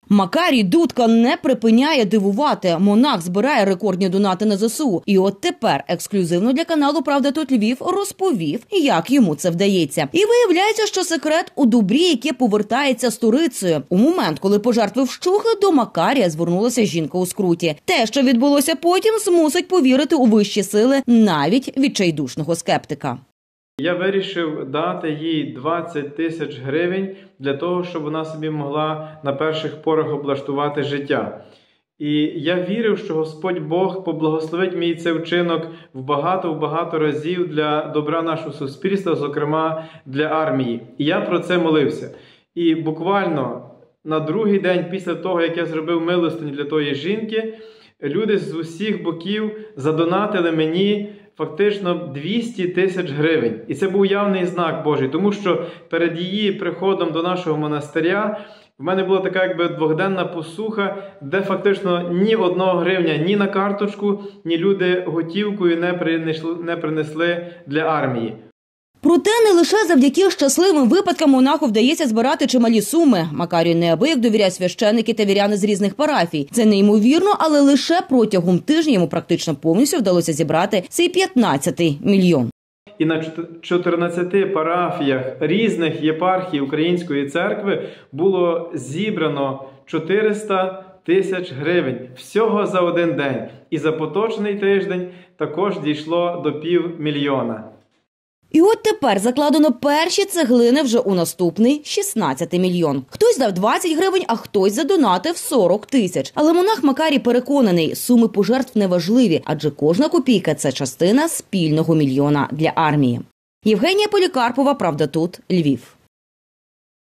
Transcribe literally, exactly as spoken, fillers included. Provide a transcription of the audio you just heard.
Макарій Дудка не припиняє дивувати. Монах збирає рекордні донати на ЗСУ. І от тепер ексклюзивно для каналу «Правда тут Львів» розповів, як йому це вдається. І виявляється, що секрет у добрі, яке повертається сторицею. У момент, коли пожертви вщухли, до Макарія звернулася жінка у скруті. Те, що відбулося потім, змусить повірити у вищі сили навіть відчайдушного скептика. Я вирішив дати їй двадцять тисяч гривень для того, щоб вона собі могла на перших порах облаштувати життя. І я вірив, що Господь Бог поблагословить мій цей вчинок в багато-багато разів для добра нашого суспільства, зокрема для армії. І я про це молився. І буквально на другий день після того, як я зробив милостиню для тої жінки, люди з усіх боків задонатили мені фактично двісті тисяч гривень. І це був явний знак Божий, тому що перед її приходом до нашого монастиря в мене була така якби двохденна посуха, де фактично ні одного гривня ні на карточку, ні люди готівкою не принесли, не принесли для армії. Проте не лише завдяки щасливим випадкам монаху вдається збирати чималі суми. Макарію неабияк довіряють священники та віряни з різних парафій. Це неймовірно, але лише протягом тижня йому практично повністю вдалося зібрати цей п'ятнадцятий мільйон. І на чотирнадцяти парафіях різних єпархій Української церкви було зібрано чотириста тисяч гривень всього за один день. І за поточний тиждень також дійшло до півмільйона. І от тепер закладено перші цеглини вже у наступний шістнадцятий мільйон. Хтось дав двадцять гривень, а хтось задонатив сорок тисяч. Але монах Макарій переконаний, суми пожертв неважливі, адже кожна копійка – це частина спільного мільйона для армії. Євгенія Полікарпова, «Правда тут», Львів.